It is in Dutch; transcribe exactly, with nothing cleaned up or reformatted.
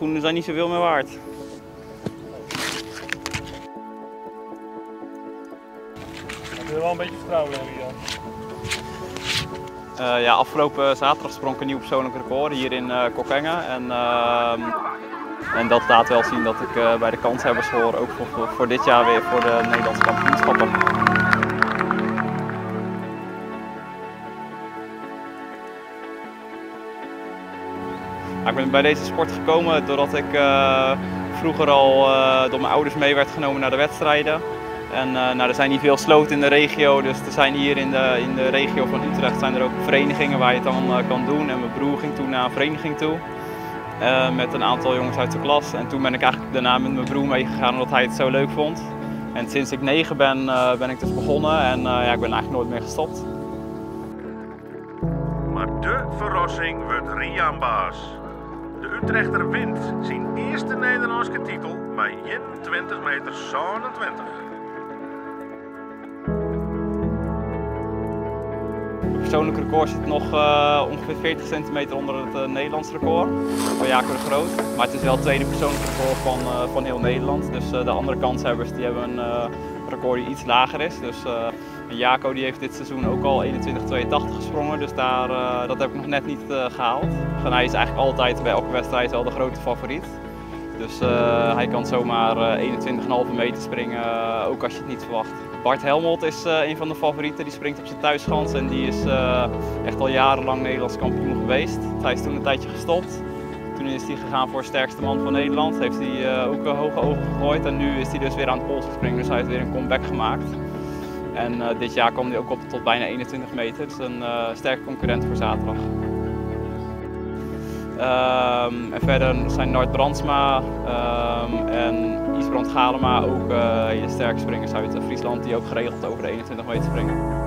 schoenen zijn niet zoveel meer waard. Heb je er wel een beetje vertrouwen in, Rian? Uh, ja, afgelopen zaterdag sprong ik een nieuw persoonlijk record hier in uh, Kockengen. En, uh, en dat laat wel zien dat ik uh, bij de kanshebbers hoor, ook voor, voor, voor dit jaar weer voor de Nederlandse kampioenschappen. Ik ben bij deze sport gekomen doordat ik uh, vroeger al uh, door mijn ouders mee werd genomen naar de wedstrijden. En uh, nou, er zijn niet veel sloten in de regio, dus er zijn hier in de, in de regio van Utrecht zijn er ook verenigingen waar je het dan uh, kan doen. En mijn broer ging toen naar een vereniging toe uh, met een aantal jongens uit de klas. En toen ben ik eigenlijk daarna met mijn broer meegegaan omdat hij het zo leuk vond. En sinds ik negen ben, uh, ben ik dus begonnen en uh, ja, ik ben eigenlijk nooit meer gestopt. Maar de verrassing wordt Rian Baas. De Utrechter wint zijn eerste Nederlandse titel bij eenentwintig meter zevenentwintig. Het persoonlijke record zit nog uh, ongeveer veertig centimeter onder het uh, Nederlands record van Jaco de Groot. Maar het is wel het tweede persoonlijk record van, uh, van heel Nederland. Dus uh, de andere kanshebbers die hebben een uh, record die iets lager is. Dus, uh, en Jaco die heeft dit seizoen ook al eenentwintig tweeëntachtig gesprongen, dus daar, uh, dat heb ik nog net niet uh, gehaald. En hij is eigenlijk altijd bij elke wedstrijd wel de grote favoriet. Dus uh, hij kan zomaar uh, eenentwintig komma vijf meter springen, uh, ook als je het niet verwacht. Bart Helmond is uh, een van de favorieten, die springt op zijn thuisschans en die is uh, echt al jarenlang Nederlands kampioen geweest. Hij is toen een tijdje gestopt. Toen is hij gegaan voor sterkste man van Nederland, heeft hij uh, ook uh, hoge ogen gegooid en nu is hij dus weer aan het polsen springen, dus hij heeft weer een comeback gemaakt. En uh, dit jaar kwam hij ook op tot bijna eenentwintig meter, dus een uh, sterke concurrent voor zaterdag. Um, en verder zijn Nart Brandsma um, en Isbrand Galema ook uh, sterke springers uit Friesland die ook geregeld over de eenentwintig meter springen.